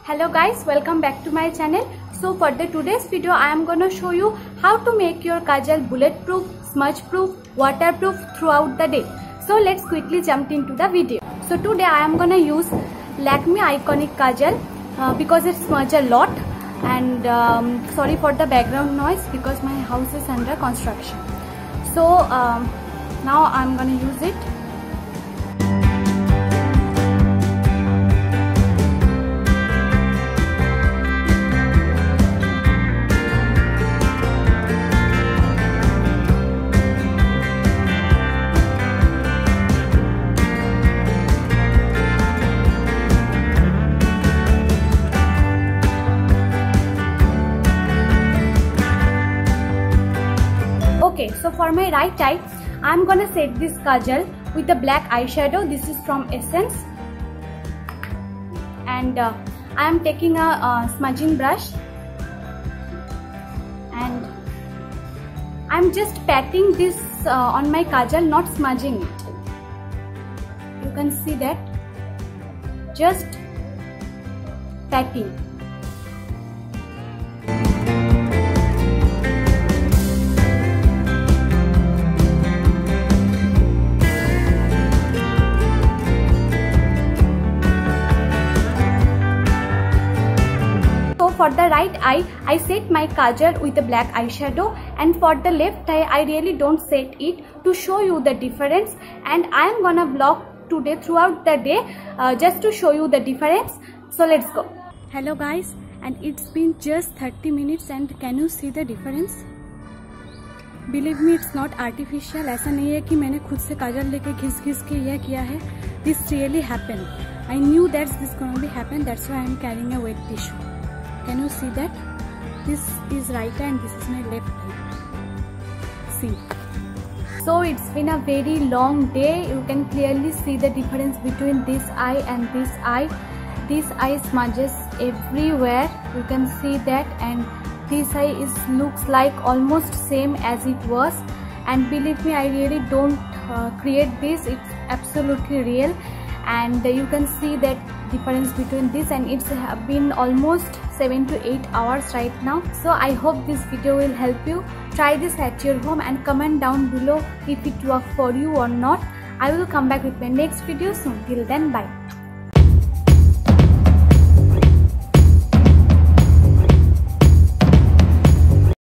Hello guys, welcome back to my channel. So for the today's video I am gonna show you how to make your kajal bulletproof, smudge proof, waterproof throughout the day. So let's quickly jump into the video. So today I am gonna use Lakme Iconic Kajal because it smudge a lot, and sorry for the background noise because my house is under construction. So now I am gonna use it. Okay, so for my right eye, I am gonna set this kajal with the black eyeshadow. This is from Essence, and I am taking a smudging brush, and I am just patting this on my kajal, not smudging it. You can see that, just patting. For the right eye, I set my kajal with the black eyeshadow, and for the left eye, I really don't set it to show you the difference, and I am gonna vlog today throughout the day just to show you the difference. So let's go. Hello guys, and it's been just 30 minutes and can you see the difference? Believe me, it's not artificial. ऐसा नहीं है कि मैंने खुद से काजल लेके घिस के यह किया है. This really happened. I knew that this gonna be happen. That's why I am carrying a wet tissue. Can you see that? This is right eye and this is my left eye. See. So it's been a very long day. You can clearly see the difference between this eye and this eye. This eye smudges everywhere. You can see that, and this eye looks like almost same as it was. And believe me, I really don't create this. It's absolutely real. And you can see that difference between this, and it's been almost 7 to 8 hours right now. So I hope this video will help you. Try this at your home and comment down below if it worked for you or not. I will come back with my next video soon. Till then, bye.